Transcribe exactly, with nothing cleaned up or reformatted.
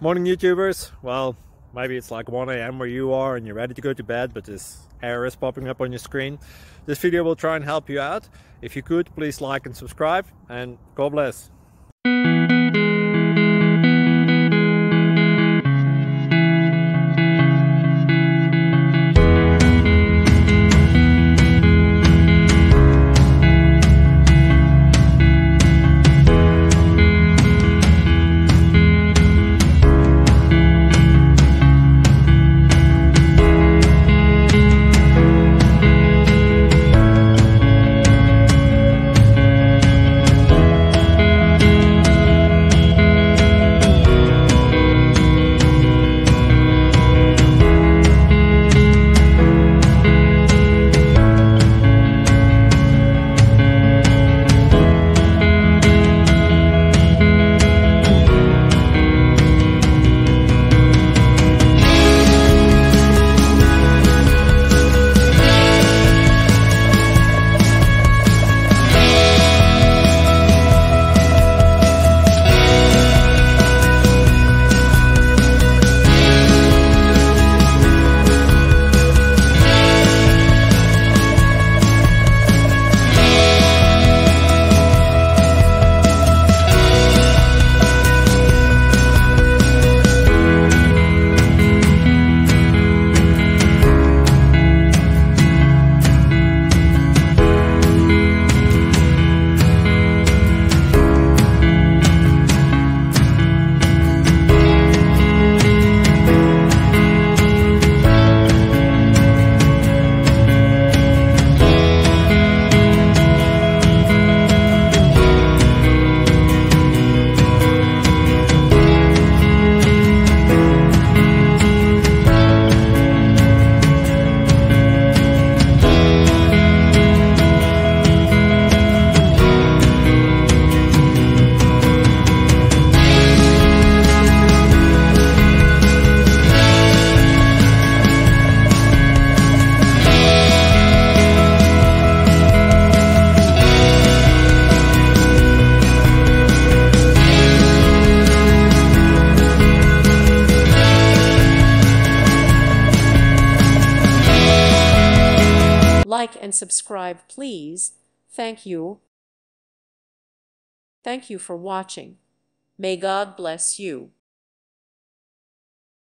Morning YouTubers. Well, maybe it's like one A M where you are and you're ready to go to bed, but this error is popping up on your screen. This video will try and help you out. If you could, please like and subscribe, and God bless. Like and subscribe, please. Thank you. Thank you for watching. May God bless you.